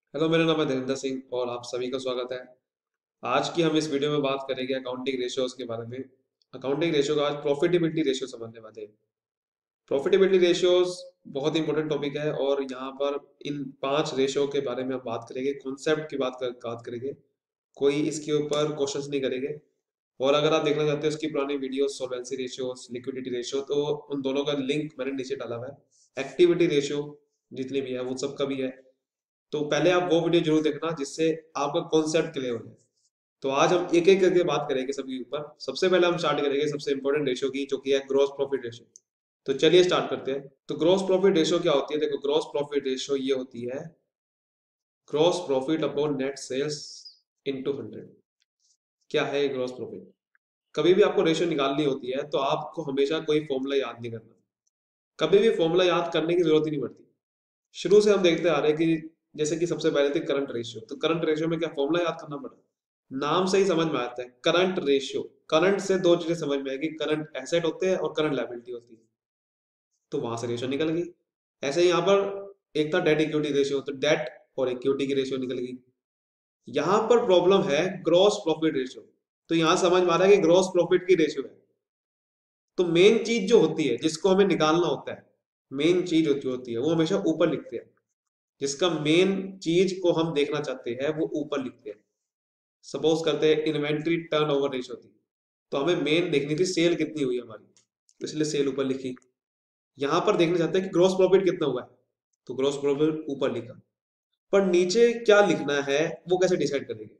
Hello, मेरा नाम है धीरेन्द्र सिंह और आप सभी का स्वागत है। आज की हम इस वीडियो में बात करेंगे अकाउंटिंग रेशियोज के बारे में। अकाउंटिंग रेशियो का आज प्रॉफिटेबिलिटी रेशियो समझने वाले हैं। प्रॉफिटेबिलिटी रेशियोज बहुत इंपॉर्टेंट टॉपिक है और यहाँ पर इन 5 रेशियो के बारे में हम बात करेंगे, कॉन्सेप्ट की बात करेंगे। कोई इसके ऊपर क्वेश्चंस नहीं करेंगे। और अगर आप देखना चाहते हो उसकी पुरानी video solvency ratio, liquidity ratio, तो उन दोनों का लिंक मैंने नीचे डाला हुआ है। एक्टिविटी रेशियो जितनी भी है वो सब का भी है। तो पहले आप वो वीडियो जरूर देखना जिससे आपका कॉन्सेप्ट क्लियर हो जाए। तो आज हम एक एक करके बात करेंगे सबके ऊपर। सबसे पहले हम स्टार्ट करेंगे सबसे इंपॉर्टेंट रेशियो की, जो कि है ग्रॉस प्रॉफिट रेशियो। तो चलिए स्टार्ट करते हैं। तो ग्रॉस प्रॉफिट रेशियो क्या होती है? देखो, ग्रॉस प्रॉफिट रेशियो ये होती है gross profit upon net sales into 100। क्या है ग्रॉस प्रॉफिट? कभी भी आपको रेशियो निकालनी होती है तो आपको हमेशा कोई फॉर्मूला याद नहीं करना। कभी भी फॉर्मूला याद करने की जरूरत ही नहीं पड़ती। शुरू से हम देखते आ रहे हैं कि जैसे कि सबसे पहले थे करंट रेशियो। तो करंट रेशियो में क्या फॉर्मूला याद करना पड़ा? नाम से ही समझ में आता है, करंट रेशियो। करंट से दो चीजें समझ में आएगी, करंट एसेट होते हैं और करंट लायबिलिटी होती है। तो वहां से रेशियो निकल गई। ऐसे ही यहाँ पर एक था डेट इक्विटी रेशियो, तो डेट और इक्विटी की रेशियो निकल गई। यहाँ पर प्रॉब्लम है ग्रॉस प्रॉफिट रेशियो। तो यहां समझ में आ रहा है कि ग्रॉस प्रॉफिट की रेशियो है। तो मेन चीज जो होती है जिसको हमें निकालना होता है, मेन चीज जो होती है वो हमेशा ऊपर लिखते हैं। जिसका मेन चीज को हम देखना चाहते हैं वो ऊपर लिखते हैं। सपोज करते हैं इन्वेंट्री टर्नओवर रेशियो थी, तो हमें मेन देखनी थी सेल कितनी हुई हमारी, तो इसलिए सेल ऊपर लिखी। यहां पर देखना चाहते हैं कि ग्रॉस प्रॉफिट कितना हुआ है, तो ग्रॉस प्रॉफिट ऊपर लिखा। पर नीचे क्या लिखना है वो कैसे डिसाइड करेंगे?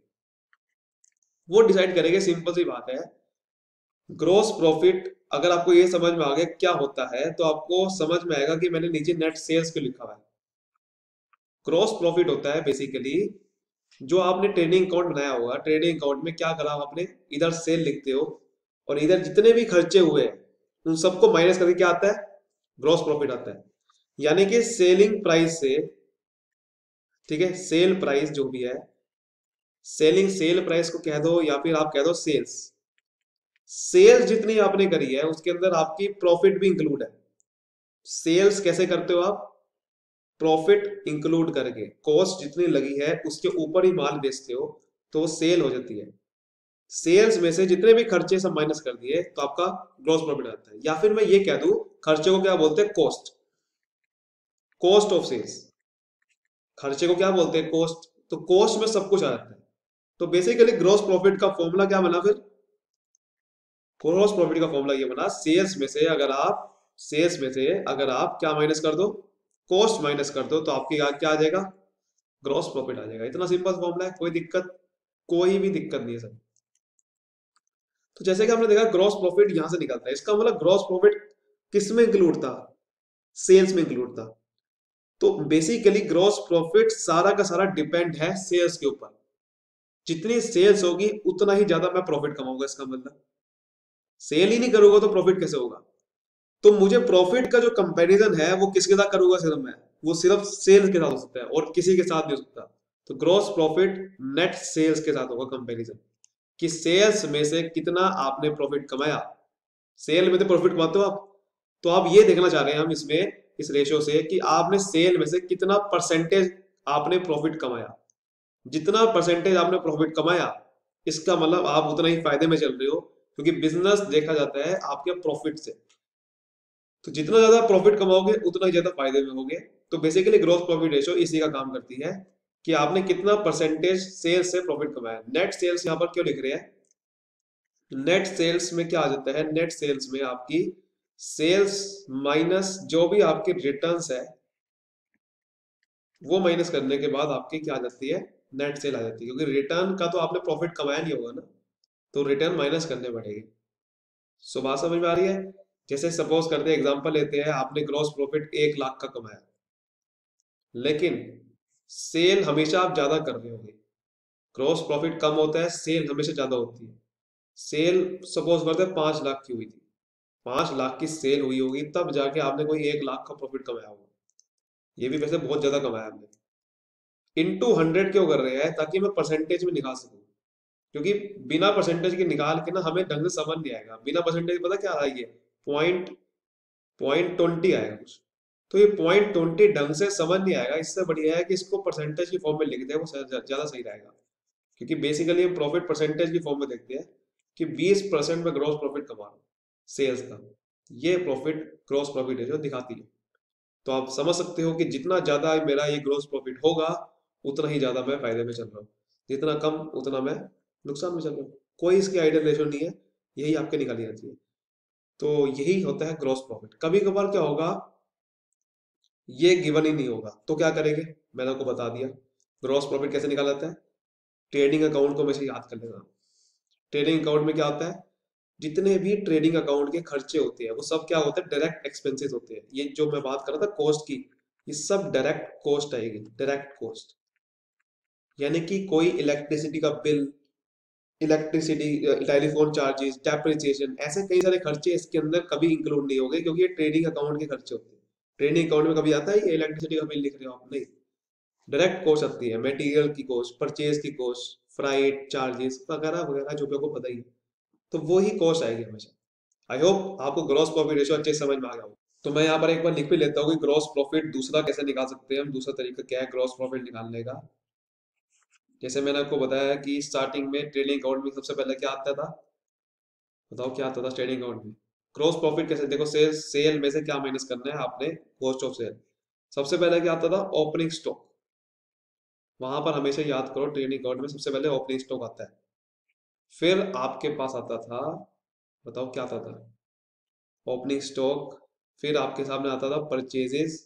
वो डिसाइड करेंगे, सिंपल सी बात है। ग्रॉस प्रॉफिट अगर आपको ये समझ में आ गया क्या होता है तो आपको समझ में आएगा कि मैंने नीचे नेट सेल्स क्यों लिखा हुआ है। ग्रॉस प्रॉफिट होता है बेसिकली जो आपने ट्रेडिंग अकाउंट बनाया होगा। ट्रेडिंग अकाउंट में क्या करा आपने, इधर सेल लिखते हो और इधर जितने भी खर्चे हुए हैं उन सबको माइनस करके क्या आता है? ग्रॉस प्रॉफिट आता है। यानी कि सेलिंग प्राइस से, ठीक है, सेल प्राइस जो भी है, सेल प्राइस को कह दो या फिर आप कह दो सेल्स। सेल्स जितनी आपने करी है उसके अंदर आपकी प्रॉफिट भी इंक्लूड है। सेल्स कैसे करते हो आप? प्रॉफिट इंक्लूड करके, कॉस्ट जितनी लगी है उसके ऊपर ही माल बेचते हो तो सेल हो जाती है। सेल्स में से जितने भी खर्चे सब माइनस कर दिए तो आपका ग्रॉस प्रॉफिट आता है। या फिर मैं ये कह दूं, खर्चे को क्या बोलते हैं? कॉस्ट। Cost of sales. खर्चे को क्या बोलते हैं? कॉस्ट। तो कॉस्ट में सब कुछ आ जाता है। तो बेसिकली ग्रॉस प्रॉफिट का फॉर्मूला क्या बना फिर? ग्रॉस प्रॉफिट का फॉर्मूला ये बना, सेल्स में से अगर आप क्या माइनस कर दो, कॉस्ट माइनस कर दो, तो आपकी क्या आ जाएगा? ग्रॉस प्रॉफिट आ जाएगा। इतना सिंपल फॉर्मूला है, कोई भी दिक्कत नहीं है सर। तो जैसे कि हमने देखा ग्रॉस प्रॉफिट यहां से निकलता है, इसका मतलब ग्रॉस प्रॉफिट किस में इंक्लूड था? सेल्स में इंक्लूड था। तो बेसिकली ग्रॉस प्रॉफिट सारा का सारा डिपेंड है सेल्स के ऊपर। जितनी सेल्स होगी उतना ही ज्यादा मैं प्रॉफिट कमाऊंगा। इसका मतलब सेल ही नहीं करूंगा तो प्रॉफिट कैसे होगा? तो मुझे प्रॉफिट का जो कंपैरिजन है वो किसके साथ करूंगा? सिर्फ मैं, वो सिर्फ सेल्स के साथ हो सकता है और किसी के साथ नहीं हो सकता। तो ग्रॉस प्रॉफिट नेट सेल्स के साथ होगा कंपैरिजन, कि सेल्स में से कितना आपने प्रॉफिट कमाया। सेल में तो प्रॉफिट कमाते हो आप। तो आप ये देखना चाह रहे हैं हम इसमें, इस रेशियो से, कि आपने सेल में से कितना परसेंटेज आपने प्रॉफिट कमाया। जितना परसेंटेज आपने प्रॉफिट कमाया इसका मतलब आप उतना ही फायदे में चल रहे हो, क्योंकि बिजनेस देखा जाता है आपके प्रॉफिट से। तो जितना ज्यादा प्रॉफिट कमाओगे उतना ही ज्यादा फायदे में होगे। तो बेसिकली ग्रोथ प्रॉफिट रेशियो इसी का काम करती है, कि आपने कितना परसेंटेज सेल्स से प्रॉफिट कमाया। नेट सेल्स यहाँ पर क्यों लिख रहे हैं? नेट सेल्स में क्या आ जाता है? नेट सेल्स में आपकी सेल्स माइनस जो भी आपके रिटर्न्स है वो माइनस करने के बाद आपकी क्या आ जाती है? नेट सेल आ जाती है। क्योंकि रिटर्न का तो आपने प्रॉफिट कमाया नहीं होगा ना, तो रिटर्न माइनस करने पड़ेगी। सो बात समझ में आ रही है? जैसे सपोज करते हैं, एग्जांपल लेते हैं, आपने ग्रॉस प्रॉफिट 1 लाख का कमाया, लेकिन सेल हमेशा आप ज्यादा कर रहे होंगे। ग्रॉस प्रॉफिट कम होता है, सेल हमेशा ज्यादा होती है। सेल सपोज करते हैं 5 लाख की हुई थी, 5 लाख की सेल हुई होगी तब जाके आपने कोई 1 लाख का प्रॉफिट कमाया होगा। ये भी वैसे बहुत ज्यादा कमाया हमने। इनटू 100 क्यों कर रहे हैं? ताकि मैं परसेंटेज में निकाल सकूं। क्योंकि बिना परसेंटेज के निकाल के ना हमें ढंग से समझ नहीं आएगा। बिना परसेंटेज पता क्या आ रहा है? ये पॉइंट पॉइंट 20 आएगा कुछ। तो ये पॉइंट 20 ढंग से समझ नहीं आएगा, इससे बढ़िया है कि इसको परसेंटेज की फॉर्म में लिख दे, वो ज्यादा सही रहेगा। क्योंकि बेसिकली हम प्रॉफिट परसेंटेज की फॉर्म में देखते हैं कि 20% में ग्रॉस प्रॉफिट कमा रहा हूं सेल्स का, ये प्रॉफिट ग्रॉस प्रॉफिट रेशियो दिखाती है। तो आप समझ सकते हो कि जितना ज्यादा मेरा ये ग्रॉस प्रॉफिट होगा उतना ही ज्यादा मैं फायदे में चल रहा हूँ, जितना कम उतना मैं नुकसान में चल रहा हूँ। कोई इसकी आइडियल रेशियो नहीं है, यही आपके निकाली जाती है। तो यही होता है ग्रॉस प्रॉफिट। कभी कभार क्या होगा, ये गिवन ही नहीं होगा, तो क्या करेंगे, मैंने आपको बता दिया। ग्रॉस प्रॉफिट कैसे निकाला जाता है, ट्रेडिंग अकाउंट को हमेशा याद कर लेना। ट्रेडिंग अकाउंट में क्या होता है, जितने भी ट्रेडिंग अकाउंट के खर्चे होते हैं वो सब क्या होते हैं, डायरेक्ट एक्सपेंसेस होते हैं। ये जो मैं बात कर रहा था कॉस्ट की, ये सब डायरेक्ट कॉस्ट आएगी, डायरेक्ट कॉस्ट। यानी कि कोई इलेक्ट्रिसिटी का bill, electricity, telephone charges, depreciation, ऐसे कई सारे खर्चे इसके अंदर कभी इंक्लूड नहीं होंगे, क्योंकि ये ट्रेडिंग अकाउंट के खर्चे होते हैं। ट्रेडिंग अकाउंट में कभी आता है ये इलेक्ट्रिसिटी का बिल लिख रहे हो आप, नहीं। डायरेक्ट कॉस्ट आती है, मटेरियल की कॉस्ट, परचेज की कॉस्ट, फ्राइट चार्जेस वगैरह वगैरह, जो भी आपको पता ही है। तो वो ही कॉस्ट आएगी हमेशा। आई होप आपको ग्रॉस प्रॉफिट रेशियो अच्छे से समझ में आ गया हो। तो मैं यहाँ पर एक बार लिख भी लेता हूँ कि ग्रॉस प्रॉफिट दूसरा कैसे निकाल सकते हैं हम। दूसरा तरीका क्या है ग्रॉस प्रॉफिट निकालने का। जैसे मैंने आपको बताया कि स्टार्टिंग में ट्रेडिंग अकाउंट में सबसे पहले क्या आता था, बताओ क्या आता था ट्रेडिंग अकाउंट में। ग्रॉस प्रॉफिट कैसे, देखो सेल, सेल में से क्या माइनस करना है आपने, कॉस्ट ऑफ सेल। सबसे पहले क्या आता था, ओपनिंग स्टॉक। वहां पर हमेशा याद करो ट्रेडिंग अकाउंट में सबसे पहले ओपनिंग स्टॉक आता है। फिर आपके पास आता था, बताओ क्या आता था, ओपनिंग स्टॉक। फिर आपके सामने आता था परचेजेस,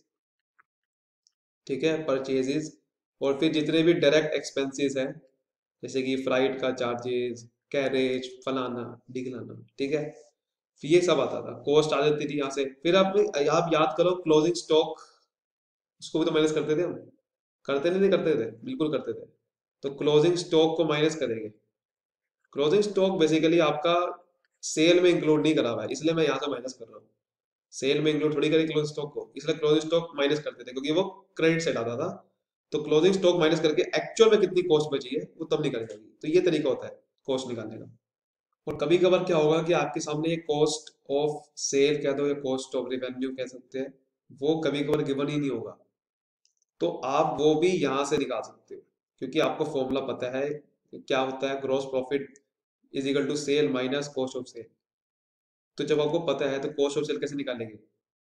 ठीक है, परचेजेस। और फिर जितने भी डायरेक्ट एक्सपेंसेस हैं, जैसे कि फ्लाइट का चार्जेस, कैरेज, फलाना डिगलाना, ठीक है, फिर ये सब आता था, कॉस्ट आ जाती थी यहाँ से। फिर आप याद करो क्लोजिंग स्टॉक, उसको भी तो माइनस करते थे हम, करते नहीं करते थे, बिल्कुल करते थे। तो क्लोजिंग स्टॉक को माइनस करेंगे। क्लोजिंग स्टॉक बेसिकली आपका सेल में इंक्लूड नहीं करा हुआ है, इसलिए मैं यहाँ से माइनस कर रहा हूँ। सेल में इंक्लूड थोड़ी करें क्लोजिंग स्टॉक को, इसलिए क्लोजिंग स्टॉक माइनस करते थे, क्योंकि वो क्रेडिट सेट आता था। तो क्लोजिंग स्टॉक माइनस करके एक्चुअल में कितनी कॉस्ट बची है वो तब निकल जाएगी। तो ये तरीका होता है कॉस्ट निकालने का। और कभी कभार क्या होगा कि आपके सामने ये कॉस्ट ऑफ सेल कह दो या कॉस्ट ऑफ रेवेन्यू कह सकते हैं, वो कभी कभार गिवन ही नहीं होगा, तो आप वो भी यहाँ से निकाल सकते हो, क्योंकि आपको फॉर्मूला पता है क्या होता है, gross profit is equal to sale minus cost of sale. तो जब आपको पता है तो कॉस्ट ऑफ सेल कैसे निकालेंगे,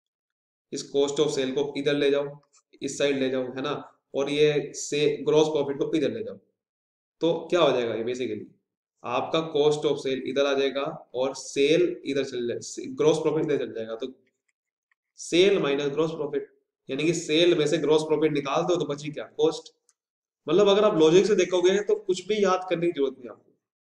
इस कॉस्ट ऑफ सेल को इधर ले जाओ, इस साइड ले जाओ, है ना, और ये से ग्रॉस प्रॉफिट को इधर ले जाओ। तो क्या हो जाएगा, ये बेसिकली आपका कॉस्ट ऑफ सेल इधर आ जाएगा और सेल इधर चल जाए, ग्रॉस प्रॉफिट इधर चल जाएगा। तो सेल माइनस ग्रॉस प्रॉफिट, यानी कि सेल में से ग्रॉस प्रॉफिट निकाल दो तो बची क्या, कॉस्ट। मतलब अगर आप लॉजिक से देखोगे तो कुछ भी याद करने की जरूरत नहीं आपको।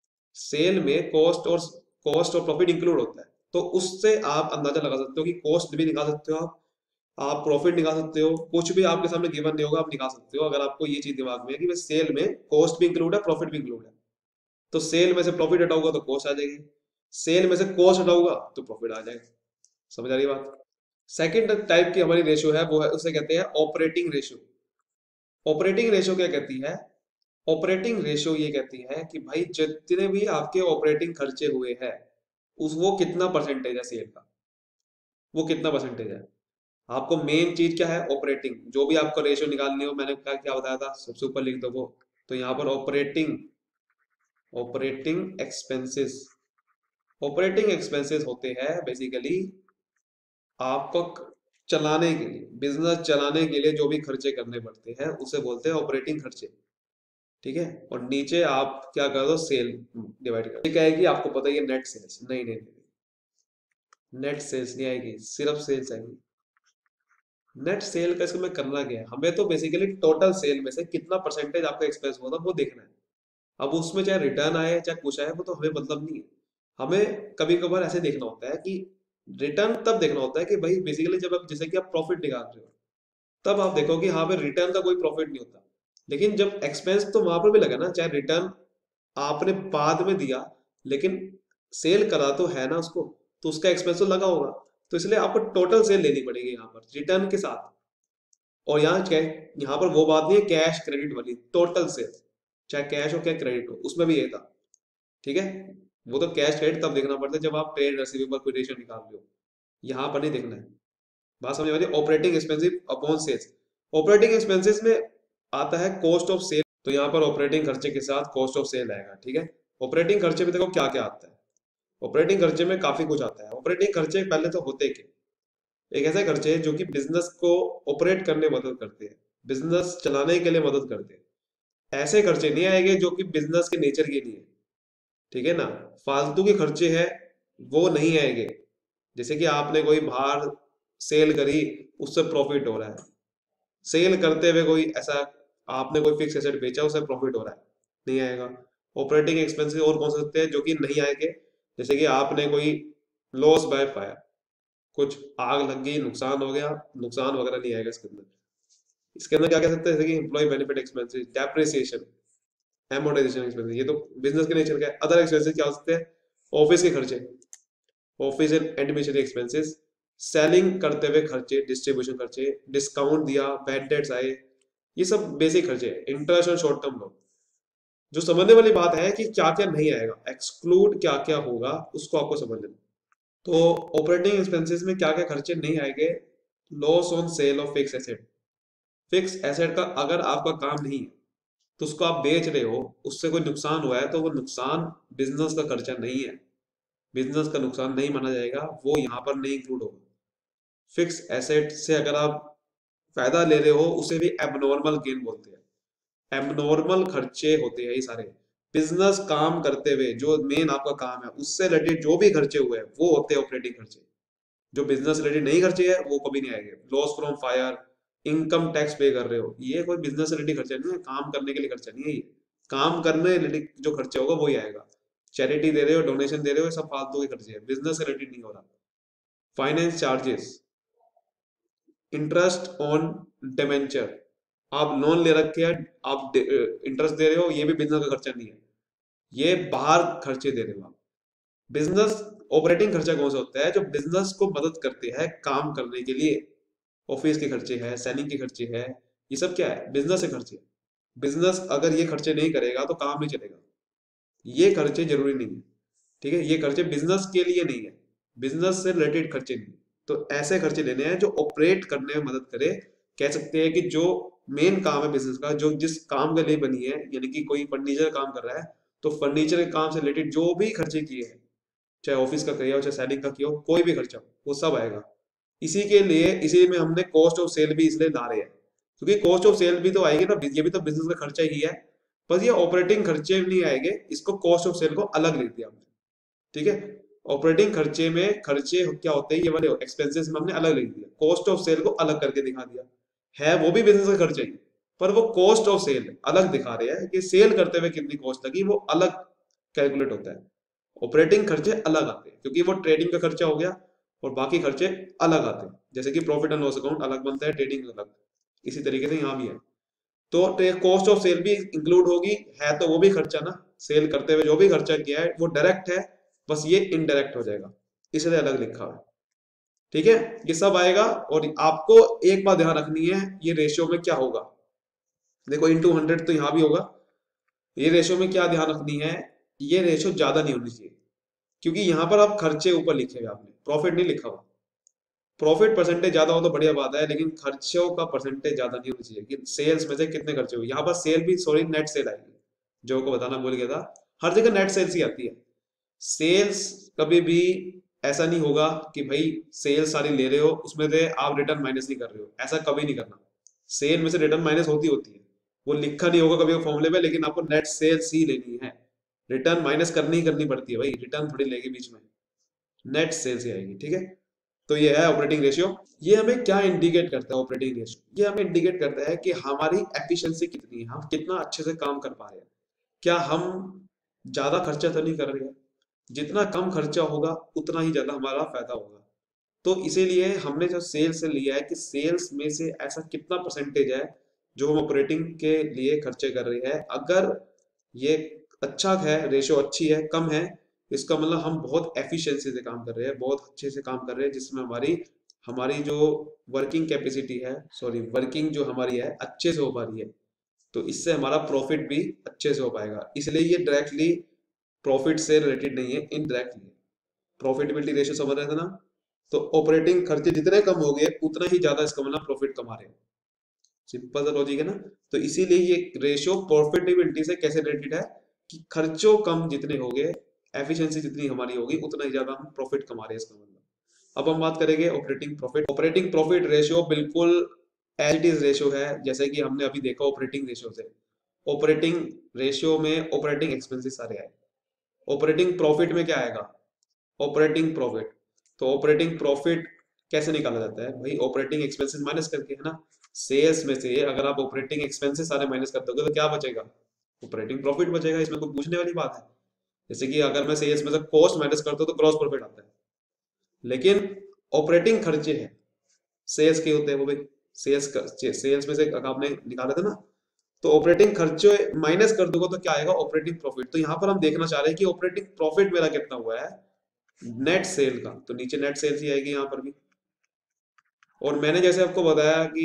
सेल में कॉस्ट और प्रॉफिट इंक्लूड होता है, तो उससे आप अंदाजा लगा सकते हो कि कॉस्ट भी निकाल सकते हो आप प्रॉफिट निकाल सकते हो। कुछ भी आपके सामने गिवन नहीं होगा, आप निकाल सकते हो, अगर आपको ये चीज दिमाग में है कि भाई सेल में कॉस्ट भी इंक्लूड है प्रॉफिट भी इंक्लूड है। तो सेल में से प्रॉफिट हटाऊंगा तो कॉस्ट आ जाएगी, सेल में से कॉस्ट हटाऊंगा तो प्रॉफिट आ जाएगा। समझ आ रही बात। सेकंड टाइप की हमारी रेशियो है, वो है, उसे कहते हैं ऑपरेटिंग रेशियो। ऑपरेटिंग रेशियो क्या कहती है, ऑपरेटिंग रेशियो ये कहती है कि भाई जितने भी आपके ऑपरेटिंग खर्चे हुए हैं उस वो कितना परसेंटेज है सेल का, वो कितना परसेंटेज है। आपको मेन चीज क्या है, ऑपरेटिंग। जो भी आपको रेशियो निकालनी हो, मैंने क्या क्या बताया था, सबसे ऊपर लिख दो वो। तो यहाँ पर operating, operating expenses, operating expenses होते हैं बेसिकली आपको चलाने के लिए, बिजनेस चलाने के लिए जो भी खर्चे करने पड़ते हैं उसे बोलते हैं ऑपरेटिंग खर्चे, ठीक है। और नीचे आप क्या कर दो, सेल डिवाइड कर, क्या आएगी आपको पता ही है, नेट सेल्स। नहीं नहीं नहीं, नेट सेल्स नहीं आएगी, सिर्फ सेल्स आएगी। नेट सेल का इसमें करना क्या है, हमें तो बेसिकली टोटल सेल में से कितना परसेंटेज आपका एक्सपेंस हुआ था वो देखना है। अब उसमें चाहे रिटर्न आए चाहे कुछ आए वो तो हमें मतलब नहीं है। हमें कभी कभार ऐसे देखना होता है कि रिटर्न तब देखना होता है कि भाई बेसिकली जब आप, जैसे कि आप प्रॉफिट निकाल रहे हो, तब आप देखो कि हाँ भाई रिटर्न का कोई प्रॉफिट नहीं होता। लेकिन जब एक्सपेंस तो वहां पर भी लगा ना, चाहे रिटर्न आपने बाद में दिया लेकिन सेल करा तो है ना उसको, तो उसका एक्सपेंस तो लगा होगा। तो इसलिए आपको टोटल सेल लेनी पड़ेगी यहाँ पर रिटर्न के साथ। और यहाँ पर वो बात नहीं है कैश क्रेडिट वाली, टोटल सेल, चाहे कैश हो क्या क्रेडिट हो, उसमें भी ये था, ठीक है। वो तो कैश क्रेडिट तब देखना पड़ता है जब आप ट्रेड रिसीवेबल कोई रेशियो निकाल रहे हो, यहाँ पर नहीं देखना है। बात समझ में आ रही है? Operating expensive upon sales. Operating expenses में आता है कॉस्ट ऑफ सेल, तो यहाँ पर ऑपरेटिंग खर्चे के साथ कॉस्ट ऑफ सेल आएगा, ठीक है। ऑपरेटिंग खर्चे में देखो क्या क्या आता है। ऑपरेटिंग खर्चे में काफी कुछ आता है। ऑपरेटिंग खर्चे पहले तो होते क्या, एक ऐसे खर्चे हैं जो कि बिजनेस को ऑपरेट करने में मदद करते हैं, बिजनेस चलाने के लिए मदद करते हैं। ऐसे खर्चे नहीं आएंगे जो कि बिजनेस के नेचर के लिए, ठीक है ना। फालतू के खर्चे हैं वो नहीं आएंगे। जैसे कि आपने कोई बाहर सेल करी, उससे प्रॉफिट हो रहा है, सेल करते हुए कोई ऐसा आपने कोई फिक्स एसेट बेचा, उससे प्रॉफिट हो रहा है, नहीं आएगा। ऑपरेटिंग एक्सपेंसेस और कौन से सकते हैं जो कि नहीं आएंगे, जैसे कि आपने कोई लॉस बाय फायर, कुछ आग लग गई, नुकसान हो गया, नुकसान वगैरह नहीं आएगा इसके अंदर। इसके अंदर क्या कह सकते हैं, जैसे कि employ benefit expenses, depreciation, amortisation expenses, ये तो बिजनेस के नेचर का है। अदर एक्सपेंसेस क्या हो सकते हैं, ऑफिस के खर्चे, office and administrative expenses, selling करते हुए खर्चे, डिस्ट्रीब्यूशन खर्चे, डिस्काउंट दिया, बैड डेट्स आए, ये सब बेसिक खर्चे हैं। इंटरेस्ट और शॉर्ट टर्म लोन। जो समझने वाली बात है कि क्या क्या नहीं आएगा, एक्सक्लूड क्या क्या होगा, उसको आपको समझ लेना। तो ऑपरेटिंग एक्सपेंसेस में क्या क्या खर्चे नहीं आएंगे, loss on sale of fix asset. Fix asset का अगर आपका काम नहीं है, तो उसको आप बेच रहे हो, उससे कोई नुकसान हुआ है, तो वो नुकसान बिजनेस का खर्चा नहीं है, बिजनेस का नुकसान नहीं माना जाएगा, वो यहाँ पर नहीं इंक्लूड होगा। फिक्स एसेट से अगर आप फायदा ले रहे हो, उसे भी एबनॉर्मल गेन बोलते हैं। एबनॉर्मल खर्चे होते हैं ये सारे। बिजनेस काम करते हुए जो मेन आपका काम है, उससे रिलेटेड जो भी खर्चे हुए हैं, वो होते हैं ऑपरेटिंग खर्चे। जो बिजनेस रिलेटेड नहीं खर्चे है वो कभी नहीं आएंगे। Loss from fire, income tax पे कर रहे हो, ये कोई बिजनेस रिलेटेड खर्चा नहीं है, काम करने के लिए खर्चा नहीं है ये। काम करने रिलेटेड जो खर्चा होगा वही आएगा। चैरिटी दे रहे हो, डोनेशन दे रहे हो, ये सब फालतू के खर्चे हैं, बिजनेस से रिलेटेड नहीं हो रहा। Finance charges, interest on debenture, आप लोन ले रखे हैं, आप इंटरेस्ट दे रहे हो, ये भी बिजनेस का खर्चा नहीं है, ये बाहर खर्चे दे रहे हो आप। बिजनेस ऑपरेटिंग खर्चा कौन सा होता है, जो बिजनेस को मदद करते हैं काम करने के लिए। ऑफिस के खर्चे हैं, सेलिंग के खर्चे हैं, ये सब क्या है, बिजनेस से खर्चे। बिजनेस अगर ये खर्चे नहीं करेगा तो काम नहीं चलेगा। ये खर्चे जरूरी नहीं है, ठीक है, ये खर्चे बिजनेस के लिए नहीं है, बिजनेस से रिलेटेड खर्चे नहीं। तो ऐसे खर्चे लेने हैं जो ऑपरेट करने में मदद करे। कह सकते हैं कि जो मेन काम है बिजनेस का, जो जिस काम के लिए बनी है, यानी कि कोई फर्नीचर का काम कर रहा है, तो फर्नीचर के काम से रिलेटेड जो भी खर्चे किए हैं, चाहे ऑफिस का किया हो, चाहे सेलिंग का किया हो, कोई भी खर्चा हो, वो सब आएगा। इसी के लिए, इसी में हमने कॉस्ट ऑफ सेल भी इसलिए ला रहे हैं, क्योंकि कॉस्ट ऑफ सेल भी तो आएगी ना, ये भी तो बिजनेस का खर्चा ही है। बस ये ऑपरेटिंग खर्चे नहीं आएंगे, इसको कॉस्ट ऑफ सेल को अलग लिख दिया हमने, ठीक है। ऑपरेटिंग खर्चे में खर्चे क्या होते हैं, ये वाले एक्सपेंसेस में हमने अलग लिख दिया, कॉस्ट ऑफ सेल को अलग करके दिखा दिया। है वो भी बिजनेस का खर्चा ही, पर वो कॉस्ट ऑफ सेल अलग दिखा रहे हैं कि सेल करते हुए कितनी कॉस्ट लगी, वो अलग कैलकुलेट होता है। ऑपरेटिंग खर्चे अलग आते हैं क्योंकि वो ट्रेडिंग का खर्चा हो गया, और बाकी खर्चे अलग आते हैं, जैसे कि प्रॉफिट एंड लॉस अकाउंट अलग बनता है, ट्रेडिंग अलग। इसी तरीके से यहाँ भी है। तो कॉस्ट ऑफ सेल भी इंक्लूड होगी, है तो वो भी खर्चा ना, सेल करते हुए जो भी खर्चा किया है वो डायरेक्ट है, बस ये इनडायरेक्ट हो जाएगा, इसलिए अलग लिखा हुआ है, ठीक है। ये सब आएगा। और आपको एक बात ध्यान रखनी है, ये रेशियो में क्या होगा, देखो इनटू 100 तो यहाँ भी होगा। ये रेशियो में क्या ध्यान रखनी है, ये रेशियो ज्यादा नहीं होनी चाहिए, क्योंकि यहाँ पर आप खर्चे ऊपर लिखे हुए, आपने प्रॉफिट नहीं लिखा हुआ। प्रॉफिट परसेंटेज ज्यादा हो तो बढ़िया बात है, लेकिन खर्चों का परसेंटेज ज्यादा नहीं होना चाहिए कि सेल्स में से कितने खर्चे हुए। यहाँ पर सेल भी, सॉरी, नेट सेल आएगी, जो को बताना भूल गया था। हर जगह नेट सेल्स ही आती है। सेल्स कभी भी ऐसा नहीं होगा कि भाई सेल्स सारी ले रहे हो, उसमें से आप रिटर्न माइनस नहीं कर रहे हो, ऐसा कभी नहीं करना। सेल में से रिटर्न माइनस होती होती है, वो लिखा नहीं होगा कभी फॉर्मूले में, लेकिन आपको नेट सेल्स ही लेनी है। रिटर्न माइनस करनी ही करनी पड़ती है भाई, रिटर्न थोड़ी लेगी बीच में, नेट सेल्स ही आएगी, ठीक है। तो ये है ऑपरेटिंग रेशियो। ये हमें क्या इंडिकेट करता है ऑपरेटिंग रेशियो, ये हमें इंडिकेट करता है कि हमारी एफिशिएंसी कितनी है, हम कितना अच्छे से काम कर पा रहे हैं, क्या हम ज्यादा खर्चा तो नहीं कर रहे हैं। जितना कम खर्चा होगा उतना ही ज्यादा हमारा फायदा होगा। तो इसीलिए हमने जो सेल्स से लिया है कि सेल्स में से ऐसा कितना परसेंटेज है जो हम ऑपरेटिंग के लिए खर्चे कर रहे हैं। अगर ये अच्छा है, रेशियो अच्छी है, कम है, इसका मतलब हम बहुत एफिशिएंसी से काम कर रहे हैं, बहुत अच्छे से काम कर रहे हैं, जिसमें हमारी हमारी जो वर्किंग कैपेसिटी है, सॉरी वर्किंग जो हमारी है अच्छे से हो पा रही है। तो इससे हमारा प्रॉफिट भी अच्छे से हो पाएगा। इसलिए ये डायरेक्टली प्रॉफिट से रिलेटेड नहीं है, इनडायरेक्टली। प्रॉफिटेबिलिटी रेशियो समझ रहे थे ना, तो ऑपरेटिंग खर्चे जितने कम हो गए उतना ही ज्यादा इसका मतलब प्रॉफिट कमा रहे हो। सिंपल सा लॉजिक है ना। तो इसीलिए ये रेशियो प्रॉफिटेबिलिटी से कैसे रिलेटेड है कि खर्चों कम जितने हो गए, एफिशिएंसी जितनी हमारी होगी उतना ही ज्यादा हम प्रॉफिट कमा रहे हैं इसका मतलब। अब हम बात करेंगे operating profit. Operating profit ratio बिल्कुल एज इट इज रेशियो है जैसे कि हमने अभी देखा ऑपरेटिंग रेशियो से। ऑपरेटिंग रेशियो में ऑपरेटिंग एक्सपेंसेस सारे आए, ऑपरेटिंग प्रॉफिट में क्या आएगा, ऑपरेटिंग प्रॉफिट। तो ऑपरेटिंग प्रॉफिट कैसे निकाला जाता है भाई, ऑपरेटिंग एक्सपेंसेस माइनस करके, है ना। सेल्स में से अगर आप ऑपरेटिंग एक्सपेंसेस सारे माइनस कर दोगे तो क्या बचेगा, ऑपरेटिंग प्रॉफिट बचेगा। इसमें कोई पूछने वाली बात है। जैसे कि अगर मैं सेल्स में से कॉस्ट माइनस करता हूँ तो ग्रॉस प्रॉफिट आता है, लेकिन ऑपरेटिंग खर्चे हैं सेल्स के होते हैं वो भाई, सेल्स में से आपने निकाले थे ना, तो ऑपरेटिंग खर्चे माइनस कर दोगे तो क्या आएगा, ऑपरेटिंग प्रॉफिट। तो यहाँ पर हम देखना चाह रहे हैं कि ऑपरेटिंग प्रॉफिट मेरा कितना हुआ है नेट सेल का, तो नीचे नेट सेल्स ही आएगी यहाँ पर भी। और मैंने जैसे आपको बताया कि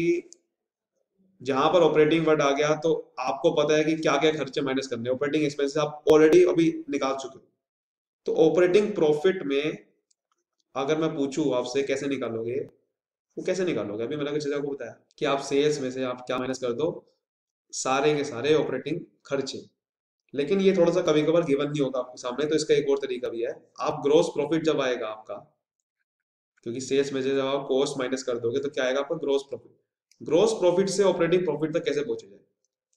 जहां पर ऑपरेटिंग वर्ड आ गया तो आपको पता है कि क्या क्या खर्चे माइनस करने हैं, ऑपरेटिंग एक्सपेंसेस आप ऑलरेडी अभी निकाल चुके हो। तो ऑपरेटिंग प्रॉफिट में अगर मैं पूछूं आपसे कैसे निकालोगे, वो कैसे निकालोगे, अभी मैंने कुछ आपको बताया कि आप सेल्स में से आप क्या माइनस कर दो, सारे के सारे ऑपरेटिंग खर्चे। लेकिन ये थोड़ा सा कभी कभार गिवन नहीं होता आपके सामने, तो इसका एक और तरीका भी है। आप ग्रोस प्रॉफिट जब आएगा आपका, क्योंकि सेल्स में से जब आप कॉस्ट माइनस कर दोगे तो क्या आएगा आपका, ग्रोस प्रॉफिट। ग्रोस प्रॉफिट से ऑपरेटिंग प्रॉफिट तक कैसे पहुंचे जाए,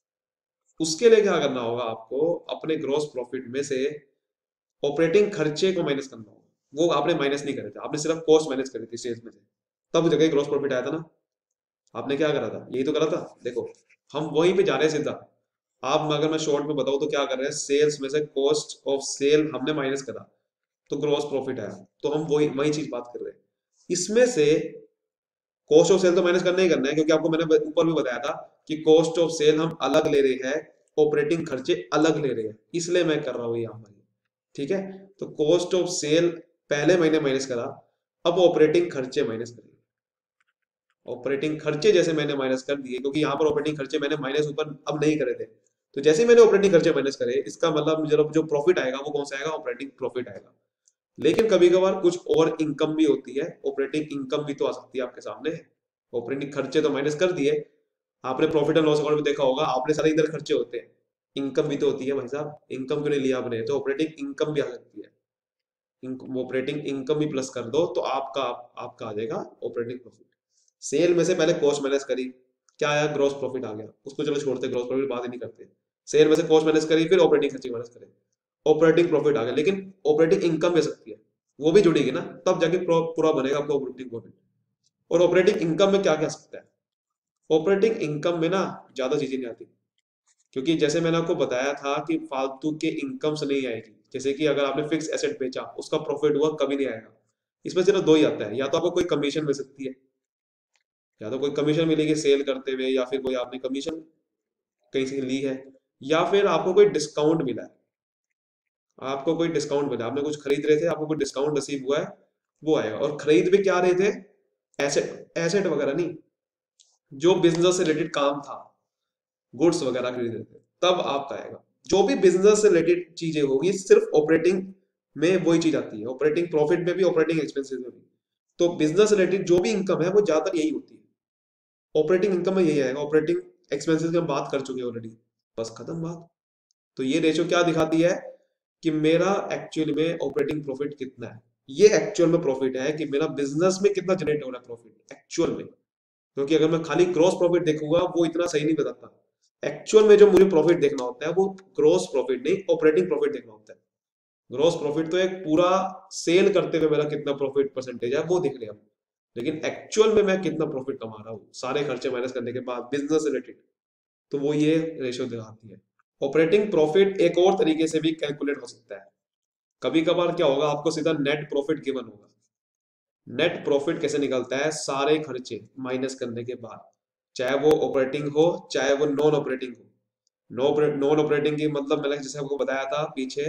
उसके लिए क्या करना होगा आपको, अपने ग्रोस प्रॉफिट में से ऑपरेटिंग खर्चे को माइनस करना होगा। वो आपने माइनस नहीं करे थे, आपने सिर्फ कॉस्ट माइनस करी थी सेल्स में से, तब जगह ग्रोस प्रॉफिट आया था ना। आपने क्या करा था, यही तो करा था। देखो हम वहीं पे जा रहे हैं सीधा। आप अगर मैं शॉर्ट में बताऊं तो क्या कर रहे हैं, सेल्स में से कॉस्ट ऑफ सेल हमने माइनस करा तो ग्रोस प्रॉफिट आया। तो हम वही वही चीज बात कर रहे हैं। इसमें से कॉस्ट ऑफ सेल तो माइनस करना ही करना है, क्योंकि आपको मैंने ऊपर भी बताया था कि कॉस्ट ऑफ सेल हम अलग ले रहे हैं, ऑपरेटिंग खर्चे अलग ले रहे हैं, इसलिए मैं कर रहा हूँ यहाँ पर। ठीक है, तो कॉस्ट ऑफ सेल पहले महीने माइनस करा, अब ऑपरेटिंग खर्चे माइनस करेंगे। ऑपरेटिंग खर्चे जैसे मैंने माइनस कर दिए, क्योंकि यहाँ पर ऑपरेटिंग खर्चे मैंने माइनस ऊपर अब नहीं करे थे, तो जैसे ही मैंने ऑपरेटिंग खर्चे माइनस करे, इसका मतलब जो प्रॉफिट आएगा वो कौन सा आएगा, ऑपरेटिंग प्रॉफिट आएगा। लेकिन कभी कभार कुछ और इनकम भी होती है, ऑपरेटिंग इनकम भी तो आ सकती है आपके सामने। ऑपरेटिंग खर्चे तो माइनस कर दिए, आपने प्रॉफिट एंड लॉस अकाउंट में देखा होगा, आपने सारे इधर खर्चे होते हैं, इनकम भी तो होती है भाई साहब, इनकम क्यों नहीं लिया आपने, तो ऑपरेटिंग इनकम भी आ सकती है। ऑपरेटिंग इनकम भी प्लस कर दो तो आपका आपका आ जाएगा ऑपरेटिंग प्रॉफिट। सेल में से पहले कॉस्ट माइनस करी, क्या आया, ग्रॉस प्रॉफिट आ गया, उसको चलो छोड़ते, ग्रॉस प्रॉफिट बात ही नहीं करते। सेल में से कॉस्ट माइनस करी, फिर ऑपरेटिंग खर्चे माइनस करे, ऑपरेटिंग प्रॉफिट आ गया। लेकिन ऑपरेटिंग इनकम भी आ सकती है, वो भी जुड़ेगी ना, तब जाके पूरा बनेगा आपका ऑपरेटिंग प्रॉफिट। और ऑपरेटिंग इनकम में क्या क्या सकता है, ऑपरेटिंग इनकम में ना ज्यादा चीजें नहीं आती, क्योंकि जैसे मैंने आपको बताया था कि फालतू के इनकम से नहीं आएगी। जैसे कि अगर आपने फिक्स एसेट बेचा, उसका प्रॉफिट हुआ, कभी नहीं आएगा। इसमें सिर्फ दो ही आता है, या तो आपको कोई कमीशन मिल सकती है, या तो कोई कमीशन मिलेगी सेल करते हुए, या फिर कोई आपने कमीशन कहीं से ली है, या फिर आपको कोई डिस्काउंट मिला है। आपको कोई डिस्काउंट मिला, आपने कुछ खरीद रहे थे, आपको कोई डिस्काउंट रिसीव हुआ है, वो आएगा। और खरीद भी क्या रहे थे, एसेट, एसेट वगैरह नहीं, जो बिजनेस से रिलेटेड काम था, गुड्स वगैरह खरीद रहे थे, तब आपका आएगा। जो भी बिजनेस से रिलेटेड चीजें होगी सिर्फ ऑपरेटिंग में वही चीज आती है, ऑपरेटिंग प्रॉफिट में भी, ऑपरेटिंग एक्सपेंसेस में भी। तो बिजनेस रिलेटेड जो भी इनकम है वो ज्यादातर यही होती है, ऑपरेटिंग इनकम में यही आएगा। ऑपरेटिंग एक्सपेंसेस की हम बात कर चुके हैं ऑलरेडी, बस खत्म बात। तो ये रेशियो क्या दिखाती है कि मेरा एक्चुअल में ऑपरेटिंग प्रॉफिट कितना है, ये एक्चुअल में प्रॉफिट है कि मेरा बिजनेस में कितना जनरेट हो रहा है प्रॉफिट एक्चुअल में। क्योंकि अगर मैं खाली ग्रॉस प्रॉफिट देखूंगा वो इतना सही नहीं बताता। एक्चुअल में जो मुझे प्रॉफिट देखना होता है वो ग्रॉस प्रॉफिट नहीं, ऑपरेटिंग प्रॉफिट देखना होता है। ग्रॉस प्रॉफिट तो एक पूरा सेल करते हुए मेरा कितना प्रॉफिट परसेंटेज है वो देख लिया, लेकिन एक्चुअल में मैं कितना प्रॉफिट कमा रहा हूँ सारे खर्चे माइनस करने के बाद बिजनेस रिलेटेड, तो वो ये रेशियो दिखाती है। ऑपरेटिंग प्रॉफिट एक और तरीके से भी कैलकुलेट हो सकता है। कभी कभार क्या होगा, आपको सीधा नेट प्रॉफिट गिवन होगा। नेट प्रॉफिट कैसे निकलता है, सारे खर्चे माइनस करने के बाद, चाहे वो ऑपरेटिंग हो चाहे वो नॉन ऑपरेटिंग हो। नॉन ऑपरेटिंग की मतलब मैंने जैसे आपको बताया था पीछे,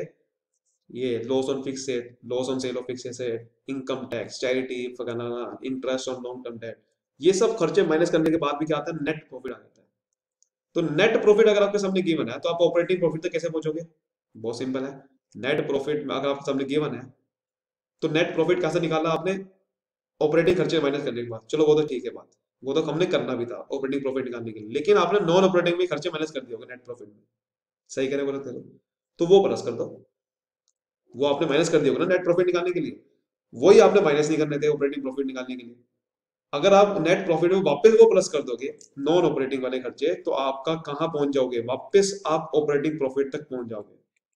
ये loss on fix asset, loss on sale of fix asset, income tax, charity वगैरह, interest on long term debt, ये सब खर्चे माइनस करने के बाद भी क्या आता है, नेट प्रॉफिट आ जाता है। तो नेट प्रॉफिट अगर आपके सामने गिवन है तो आप ऑपरेटिंग प्रॉफिट तक कैसे पहुंचोगे, बहुत सिंपल है। नेट प्रॉफिट अगर आपके सामने गिवन है तो नेट प्रॉफिट कैसे निकालना आपने, ऑपरेटिंग खर्चे माइनस करने के बाद, चलो वो तो ठीक है बात, वो तो हमने करना भी था ऑपरेटिंग प्रॉफिट निकालने के लिए, लेकिन आपने नॉन ऑपरेटिंग में खर्चे माइनस कर दिए होंगे नेट प्रॉफिट में। सही कह रहे बोला तेरे, तो वो प्लस कर दो, वो आपने माइनस कर दिया होगा ना नेट प्रॉफिट निकालने के लिए, वही आपने माइनस नहीं करने थे ऑपरेटिंग प्रॉफिट निकालने के लिए। अगर आप नेट प्रॉफिट में वापस वो प्लस कर दोगे नॉन ऑपरेटिंग वाले खर्चे, तो आपका कहां पहुंच जाओगे, वापस आप ऑपरेटिंग प्रॉफिट तक पहुंच जाओगे।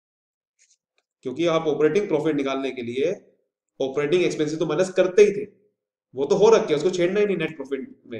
क्योंकि आप ऑपरेटिंग प्रॉफिट निकालने के लिए ऑपरेटिंग एक्सपेंसेस तो माइनस करते ही थे, वो तो हो रखे हैं, उसको छेड़ना ही नहीं नेट प्रॉफिट में।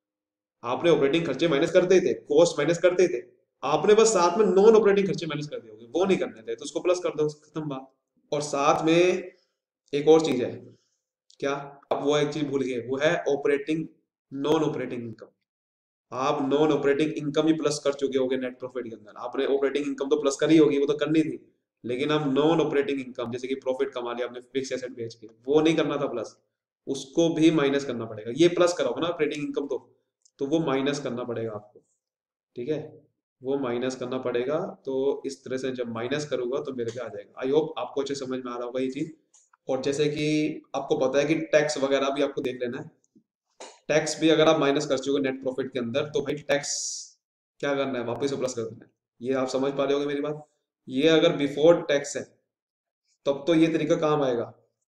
आपने ऑपरेटिंग खर्चे माइनस करते ही थे, कॉस्ट माइनस करते ही थे, आपने बस साथ में नॉन ऑपरेटिंग खर्चे माइनस कर दिए होंगे, वो नहीं करने थे, तो उसको प्लस कर दो, खत्म बात। और साथ में एक और चीज है, क्या, आप वो एक चीज भूल गए, वो है ऑपरेटिंग नॉन ऑपरेटिंग इनकम। आप नॉन ऑपरेटिंग इनकम ही प्लस कर चुके होगे नेट प्रॉफिट के अंदर, आपने ऑपरेटिंग इनकम तो प्लस करी होगी, वो तो करनी थी, लेकिन आप नॉन ऑपरेटिंग इनकम जैसे कि प्रॉफिट कमा लिया आपने फिक्स एसेट बेच के, वो नहीं करना था प्लस, उसको भी माइनस करना पड़ेगा। ये प्लस कराओगे ना ऑपरेटिंग इनकम तो वो माइनस करना पड़ेगा आपको, ठीक है, वो माइनस करना पड़ेगा। तो इस तरह से जब माइनस करूंगा तो मेरे पे आ जाएगा। आई होप आपको अच्छे समझ में आ रहा होगा ये चीज। और जैसे कि आपको पता है कि टैक्स वगैरह भी आपको देख लेना है, टैक्स भी अगर आप माइनस कर चुके नेट प्रॉफिट के अंदर, तो भाई टैक्स क्या करना है, वापस से प्लस कर देना है। ये आप समझ पा रहे होगे मेरी बात। ये अगर बिफोर टैक्स है तब तो ये तरीका काम आएगा,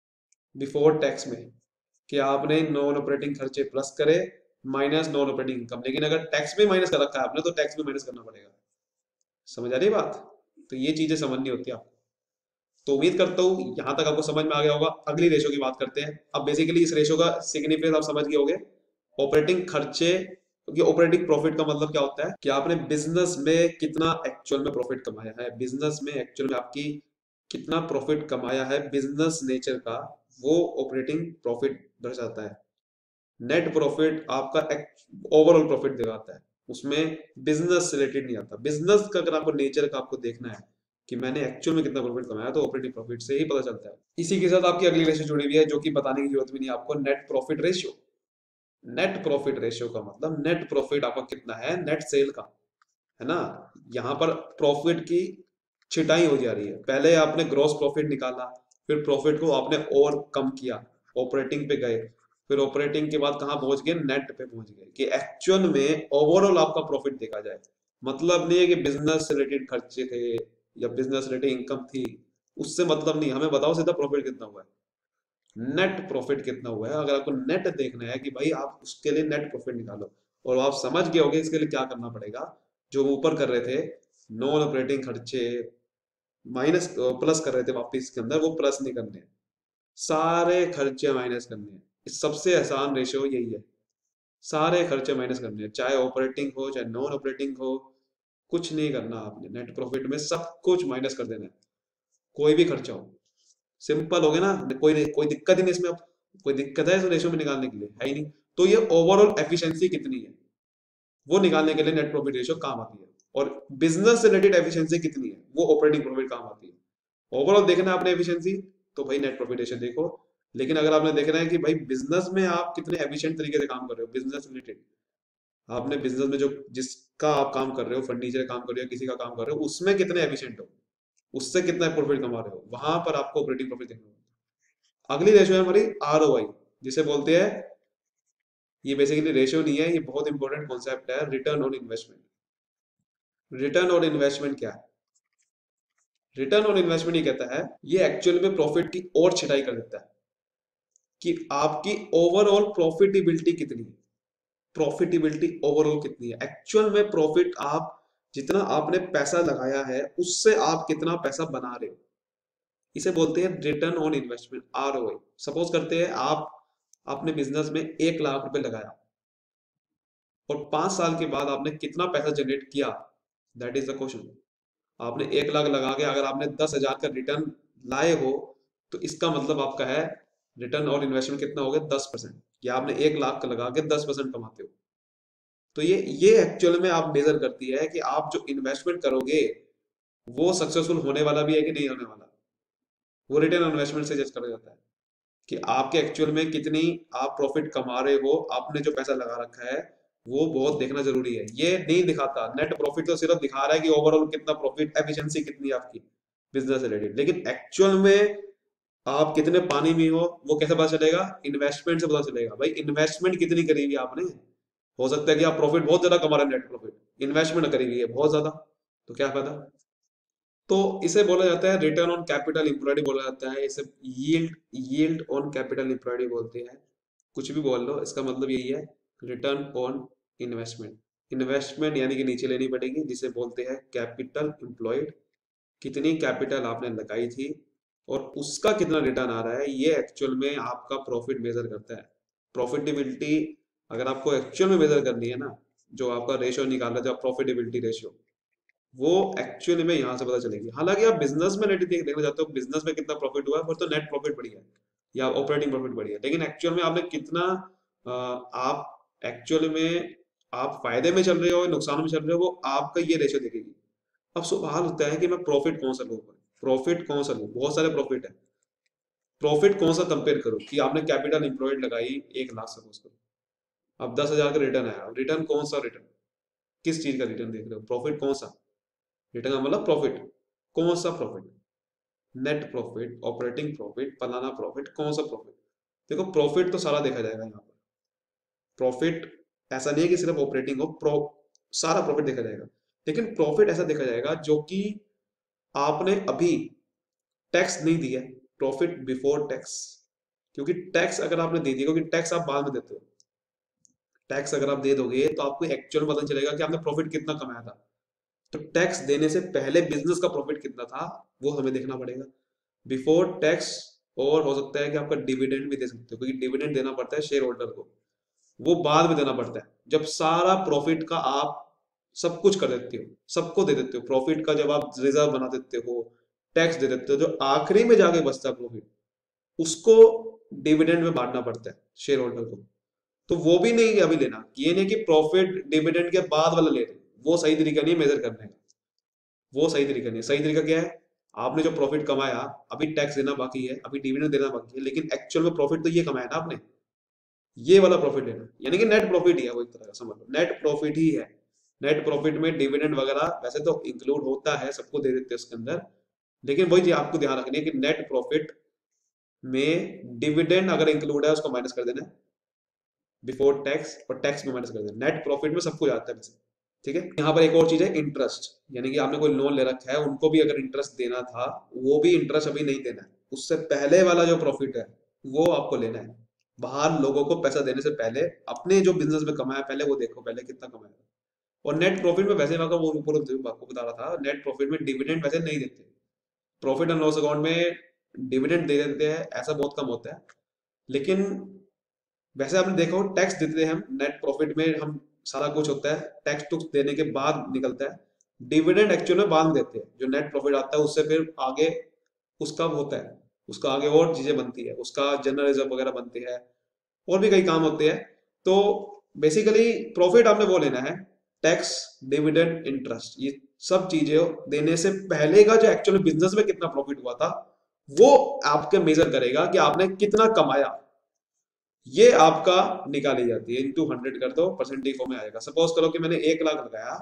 बिफोर टैक्स में, कि आपने नॉन ऑपरेटिंग खर्चे प्लस करे माइनस नॉन ऑपरेटिंग इनकम। लेकिन अगर टैक्स भी माइनस कर रखा है आपने, तो टैक्स भी माइनस करना पड़ेगा। समझ आ रही है बात। तो ये चीजें समझनी होती है आपको। तो उम्मीद करता हूँ यहां तक आपको समझ में आ गया होगा। अगली रेशो की बात करते हैं। अब बेसिकली इस रेशो का सिग्निफिकेंस आप समझ गए होगे, ऑपरेटिंग खर्चे, क्योंकि ऑपरेटिंग प्रॉफिट का मतलब क्या होता है कि आपने बिजनेस में कितना एक्चुअल में प्रॉफिट कमाया है, बिजनेस में एक्चुअल में आपकी कितना प्रॉफिट कमाया है बिजनेस नेचर का, वो ऑपरेटिंग प्रॉफिट दर्शाता है। नेट प्रॉफिट आपका ओवरऑल प्रॉफिट दिखाता है, उसमें बिजनेस रिलेटेड नहीं आता। बिजनेस का अगर आपको नेचर का आपको देखना है कि मैंने एक्चुअल में कितना प्रॉफिट कमाया, तो ऑपरेटिंग प्रॉफिट से ही पता चलता है। इसी के साथ आपकी अगली रेशियो जुड़ी हुई है, जो कि बताने की जरूरत भी नहीं आपको, net profit ratio. Net profit ratio का मतलब नेट प्रॉफिट आपका कितना है नेट सेल का, है ना। यहाँ पर प्रॉफिट की छिटाई हो जा रही है। पहले आपने ग्रॉस प्रॉफिट निकाला, फिर प्रॉफिट को आपने और कम किया, ऑपरेटिंग पे गए, फिर ऑपरेटिंग के बाद कहाँ पहुंच गए, नेट पे पहुंच गए, कि एक्चुअल में ओवरऑल आपका प्रॉफिट देखा जाए। मतलब नहीं है कि बिजनेस रिलेटेड खर्चे थे या बिजनेस रिलेटेड इनकम थी, उससे मतलब नहीं, हमें बताओ सीधा प्रॉफिट कितना हुआ है, नेट प्रॉफिट कितना हुआ है। अगर आपको नेट देखना है कि भाई आप उसके लिए नेट प्रॉफिट निकालो, और आप समझ गए होगे इसके लिए क्या करना पड़ेगा। जो ऊपर कर रहे थे नॉन ऑपरेटिंग खर्चे माइनस प्लस कर रहे थे वापिस के अंदर, वो प्लस नहीं करने हैं, सारे खर्चे माइनस करने हैं। इस सबसे आसान रेशियो यही है, सारे खर्चे माइनस करने हैं, चाहे ऑपरेटिंग हो चाहे नॉन ऑपरेटिंग हो, कुछ नहीं करना आपने। नेट प्रॉफिट में सब कुछ माइनस कर देना है, कोई भी खर्चा हो। सिंपल हो गया ना, कोई कोई दिक्कत ही नहीं इसमें। अब कोई दिक्कत है इस रेशियो में निकालने के लिए, है ही नहीं। तो ये ओवरऑल एफिशिएंसी कितनी है वो निकालने के लिए नेट प्रॉफिट रेशियो काम आती है, और बिजनेस से रिलेटेड एफिशिएंसी कितनी है वो ऑपरेटिंग प्रॉफिट काम आती है। ओवरऑल देखना है आपने एफिशिएंसी, तो भाई नेट प्रॉफिट रेशियो देखो। लेकिन अगर आपने देखना है कि भाई बिजनेस में आप कितने एफिशिएंट तरीके से काम कर रहे हो, बिजनेस रिलेटेड, आपने बिजनेस में जो जिसका आप काम कर रहे हो, फर्नीचर काम कर रहे हो, किसी का काम कर रहे हो, उसमें कितने एफिशिएंट हो, उससे कितना प्रॉफिट कमा रहे हो, वहां पर आपको ऑपरेटिंग प्रॉफिट देखना होगा। अगली रेशियो है हमारी आरओआई, जिसे बोलते हैं, ये बेसिकली रेशियो नहीं है, ये बहुत इंपॉर्टेंट कॉन्सेप्ट है, return on investment. Return on investment क्या है, रिटर्न ऑन इन्वेस्टमेंट ये कहता है, ये एक्चुअल में प्रॉफिट की और छिटाई कर देता है कि आपकी ओवरऑल प्रॉफिटेबिलिटी कितनी है, प्रॉफिटेबिलिटी ओवरऑल कितनी है, एक्चुअल में प्रॉफिट आप जितना आपने पैसा लगाया है उससे आप कितना पैसा बना रहे हो, इसे बोलते हैं return on investment, ROI. Suppose करते हैं आप अपने बिजनेस में 1 लाख रुपए लगाया, और 5 साल के बाद आपने कितना पैसा जनरेट किया, दैट इज द क्वेश्चन। आपने 1 लाख लगा के अगर आपने 10,000 का रिटर्न लाए हो, तो इसका मतलब आपका है रिटर्न और इन्वेस्टमेंट कितना हो गया, 10%। या आपने 1 लाख का लगा के 10% कमाते हो। तो ये एक्चुअल में आप मेजर करती है कि आप जो इन्वेस्टमेंट करोगे वो सक्सेसफुल होने वाला भी है कि नहीं होने वाला। वो रिटर्न ऑन इन्वेस्टमेंट से जज करा जाता है कि आपके एक्चुअल में कितनी आप प्रॉफिट कमा रहे हो, आपने जो पैसा लगा रखा है वो बहुत देखना जरूरी है। ये नहीं दिखाता, नेट प्रॉफिट तो सिर्फ दिखा रहा है कि ओवरऑल कितना प्रॉफिट, एफिशिएंसी कितनी है आपकी बिजनेस रिलेटेड, लेकिन एक्चुअल में आप कितने पानी में वो कैसे पता चलेगा? इन्वेस्टमेंट से पता चलेगा। भाई इन्वेस्टमेंट कितनी करी हुई है आपने? हो सकता है कि आप प्रॉफिट बहुत ज्यादा कमा रहे हैं, नेट प्रॉफिट, इन्वेस्टमेंट करी हुई है बहुत ज्यादा, तो क्या फायदा? तो इसे बोला जाता है रिटर्न ऑन कैपिटल एम्प्लॉयड बोला जाता है, इसे yield yield on capital employed बोलते हैं। कुछ भी बोल लो, इसका मतलब यही है, रिटर्न ऑन इन्वेस्टमेंट। इन्वेस्टमेंट यानी कि नीचे लेनी पड़ेगी, जिसे बोलते हैं कैपिटल एम्प्लॉयड। कितनी कैपिटल आपने लगाई थी और उसका कितना रिटर्न आ रहा है, ये एक्चुअल में आपका प्रॉफिट मेजर करता है। प्रॉफिटेबिलिटी अगर आपको एक्चुअल में मेजर करनी है ना, जो आपका रेशियो निकालना है, जो प्रॉफिटेबिलिटी रेशियो, वो एक्चुअली में यहाँ से पता चलेगी। हालांकि आप बिजनेस में नेट देखना चाहते हो, बिजनेस में कितना प्रॉफिट हुआ है, फिर तो नेट प्रॉफिट बढ़िया है या ऑपरेटिंग प्रॉफिट बढ़िया है, लेकिन एक्चुअल में आपने कितना आप एक्चुअल में आप फायदे में चल रहे हो, नुकसान में चल रहे हो, वो आपका ये रेशियो देखेगी। अब सवाल होता है कि मैं प्रॉफिट कौन सा लूँ? प्रॉफिट कौन सा लूँ? बहुत सारे प्रॉफिट है, प्रॉफिट कौन सा कंपेयर करूँ? कि आपने कैपिटल इंप्लॉयड लगाई 1 लाख सपोज करो, अब 10,000 का रिटर्न आया, रिटर्न कौन सा रिटर्न? किस चीज का रिटर्न देख रहे हो? प्रॉफिट कौन सा? रिटर्न का मतलब प्रॉफिट, कौन सा profit? Net profit, operating profit, फलाना प्रॉफिट, कौन सा प्रॉफिट? देखो प्रॉफिट तो सारा देखा जाएगा यहाँ पर। प्रॉफिट ऐसा नहीं है कि सिर्फ ऑपरेटिंग हो, सारा प्रॉफिट देखा जाएगा, लेकिन प्रॉफिट ऐसा देखा जाएगा जो कि आपने अभी टैक्स नहीं दिया, प्रॉफिट बिफोर टैक्स। क्योंकि टैक्स अगर आपने दे दिया, क्योंकि टैक्स आप बाद में देते हो, टैक्स अगर आप दे दोगे तो आपको एक्चुअल पता चलेगा कि आपने प्रॉफिट कितना कमाया था। तो टैक्स देने से पहले बिजनेस का प्रॉफिट कितना था, वो हमें देखना पड़ेगा बिफोर टैक्स। और हो सकता है कि आपका डिविडेंड भी दे सकते हो, क्योंकि डिविडेंड देना पड़ता है शेयर होल्डर को, वो बाद में देना पड़ता है जब सारा प्रॉफिट का आप सब कुछ कर देते हो, सबको दे देते हो प्रॉफिट का, जब आप रिजर्व बना देते हो, टैक्स दे देते हो, जो आखिरी में जाके बचता है प्रॉफिट, उसको डिविडेंड में बांटना पड़ता है शेयर होल्डर को। तो वो भी नहीं अभी लेना, ये नहीं कि प्रॉफिट डिविडेंड के बाद वाला ले रहे, वो सही तरीका नहीं मेजर करने का, वो सही तरीका नहीं है। सही तरीका क्या है? आपने जो प्रॉफिट कमाया, अभी टैक्स देना बाकी है, अभी डिविडेंड देना बाकी है, लेकिन एक्चुअल में प्रॉफिट तो ये कमाया ना आपने, ये वाला प्रॉफिट लेना, यानी कि नेट प्रॉफिट ही है वो, एक तरह का समझ लो नेट प्रॉफिट ही है। नेट प्रॉफिट में डिविडेंड वगैरह वैसे तो इंक्लूड होता है, सबको दे देते हैं उसके अंदर, लेकिन वही चीज आपको ध्यान रखनी है कि नेट प्रॉफिट में डिविडेंड अगर इंक्लूड है उसको माइनस कर देना है बिफोर टैक्स, और टैक्स में माइनस कर देना, नेट प्रॉफिट में सब कुछ आता है वैसे। ठीक है, यहाँ पर एक और चीज है इंटरेस्ट, यानी कि आपने कोई लोन ले रखा है, उनको भी अगर इंटरेस्ट देना था, वो भी इंटरेस्ट अभी नहीं देना है, उससे पहले वाला जो प्रॉफिट है वो आपको लेना है। बाहर लोगों को पैसा देने से पहले अपने जो बिजनेस में कमाया पहले वो देखो, पहले कितना कमाया। और नेट प्रॉफिट में वैसे वो ऊपर आपको बता रहा था, नेट प्रॉफिट में डिविडेंड वैसे नहीं देते, प्रॉफिट एंड लॉस अकाउंट में डिविडेंड दे देते हैं, ऐसा बहुत कम होता है। लेकिन वैसे आपने देखो टैक्स देते हैं हम, नेट प्रॉफिट में हम सारा कुछ होता है टैक्स टूक्स देने के बाद निकलता है। डिविडेंड एक्चुअल में बाद में देते हैं, जो नेट प्रॉफिट आता है उससे फिर आगे उसका होता है, उसका आगे और चीजें बनती है, उसका जनरल रिजर्व वगैरह बनते हैं, और भी कई काम होते हैं। तो बेसिकली प्रॉफिट आपने वो लेना है, टैक्स, डिविडेंड, इंटरेस्ट, ये सब चीजें देने से पहले का जो एक्चुअली बिजनेस में कितना प्रॉफिट हुआ था, वो आपके मेजर करेगा कि आपने कितना कमाया। ये आपका निकाली जाती है, इंटू 100 कर दो, परसेंटेज फॉर्म में आएगा। सपोज करो कि मैंने 1 लाख लगाया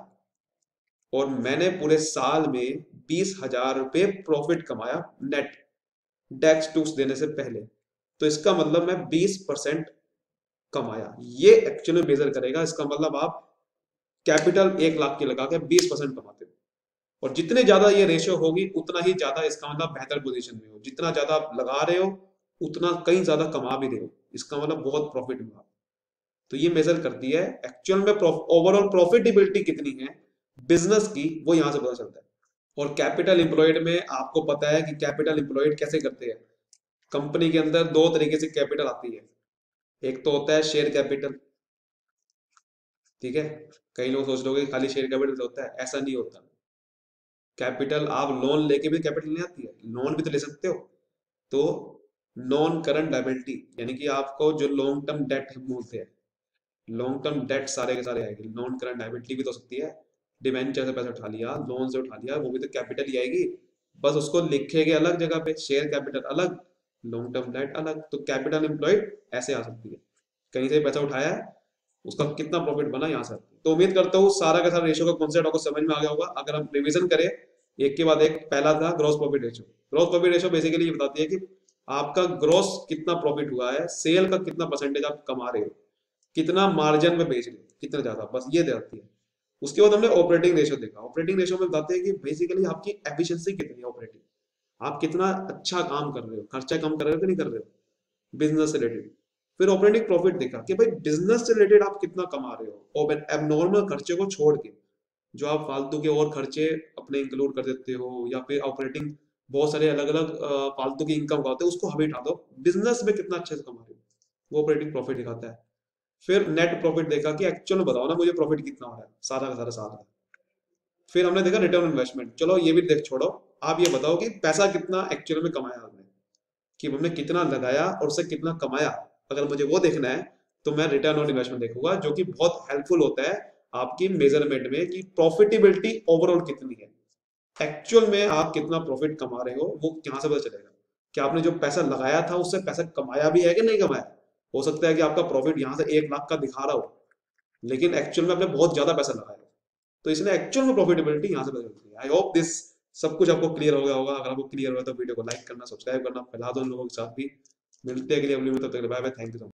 और मैंने पूरे साल में 20,000 रुपये प्रॉफिट कमाया नेट, टैक्स टूक्स देने से पहले, तो इसका मतलब मैं 20% कमाया, ये एक्चुअली मेजर करेगा। इसका मतलब आप कैपिटल 1 लाख की लगा के 20% कमाते हो, और जितने ज्यादा ये रेशियो होगी उतना ही ज्यादा इसका मतलब बेहतर पोजीशन में हो, जितना ज्यादा आप लगा रहे हो उतना कहीं ज्यादा कमा भी रहे हो, इसका मतलब बहुत प्रॉफिट हुआ। तो ये मेजर करती है एक्चुअल में ओवरऑल प्रॉफिटेबिलिटी कितनी है बिजनेस की, वो यहां से पता चलता है। और कैपिटल एम्प्लॉयड में आपको पता है कि कैपिटल एम्प्लॉयड कैसे करते हैं। कंपनी के अंदर दो तरीके से कैपिटल आती है, एक तो होता है शेयर कैपिटल, ठीक है, कई लोग सोच लोगे खाली शेयर कैपिटल होता है, ऐसा नहीं होता। कैपिटल आप लोन लेके भी कैपिटल नहीं आती है, लोन भी तो ले सकते हो। तो नॉन करंट लायबिलिटी, यानी कि आपको जो लॉन्ग टर्म डेट बोलते हैं, लॉन्ग टर्म डेट सारे के सारे आएगी, नॉन करंट लायबिलिटी भी तो हो सकती है, डिवेंचर से पैसा उठा लिया, लोन से उठा लिया, वो भी तो कैपिटल ही आएगी, बस उसको लिखेंगे अलग जगह पे, शेयर कैपिटल अलग, लॉन्ग टर्म डेट अलग। तो कैपिटल एम्प्लॉयड ऐसे आ सकती है, कहीं से पैसा उठाया है, उसका कितना प्रॉफिट बना यहाँ से। तो उम्मीद करता हूँ सारा का सारा रेशियो का कॉन्सेप्ट आपको समझ में आ गया होगा। अगर हम रिवीजन करें एक के बाद एक, पहला था gross profit ratio. Gross profit ratio basically ये बताती है कि आपका ग्रॉस कितना प्रॉफिट हुआ है, सेल का कितना परसेंटेज आप कमा रहे हो, कितना मार्जिन में बेच रहे हो, कितना ज्यादा, बस ये दिखाती है। उसके बाद हमने ऑपरेटिंग रेशियो देखा। ऑपरेटिंग रेशियो में बताते हैं कि बेसिकली आपकी एफिशिएंसी कितनी है ऑपरेटिंग, आप कितना अच्छा काम कर रहे हो, खर्चा कम कर रहे हो कि नहीं कर रहे हो बिजनेस से रिलेटेड। फिर ऑपरेटिंग प्रॉफिट देखा कि भाई बिजनेस से रिलेटेड आप कितना कमा रहे हो, और एबनॉर्मल खर्चे को छोड़ के, जो आप फालतू के और खर्चे अपने इंक्लूड कर देते हो, या फिर ऑपरेटिंग बहुत सारे अलग अलग फालतू की इनकम होते हैं, उसको हमें हटा दो, बिजनेस में कितना अच्छे से कमा रहे हो, वो ऑपरेटिंग प्रॉफिट दिखाता है। फिर नेट प्रॉफिट देखा कि एक्चुअल में बताओ ना मुझे प्रॉफिट कितना हो रहा है सारा का सारा साल का। फिर हमने देखा रिटर्न इन्वेस्टमेंट, चलो ये भी देख छोड़ो, आप ये बताओ कि पैसा कितना एक्चुअल में कमाया आपने, कि हमने कितना लगाया और उससे कितना कमाया। अगर मुझे वो देखना है तो मैं रिटर्न ऑन इन्वेस्टमेंट देखूंगा, जो कि बहुत हेल्पफुल होता है आपकी मेजरमेंट में कि प्रॉफिटेबिलिटी ओवरऑल कितनी है, एक्चुअल में आप कितना प्रॉफिट कमा रहे हो, वो यहाँ से पता चलेगा कि आपने जो पैसा लगाया था उससे पैसा कमाया भी है कि नहीं कमाया। हो सकता है कि आपका प्रॉफिट यहाँ से 1 लाख का दिखा रहा हो, लेकिन एक्चुअल में आपने बहुत ज्यादा पैसा लगाया। तो इसलिए एक्चुअल में प्रॉफिटेबिलिटी यहाँ से पता चलती है। आई होप दिस सब कुछ आपको क्लियर हो गया होगा। अगर आपको क्लियर हुआ तो वीडियो को लाइक करना, सब्सक्राइब करना, फैला दो उन लोगों के साथ भी। मिलते हैं अगली वीडियो में, तब तक बाय बाय, थैंक यू।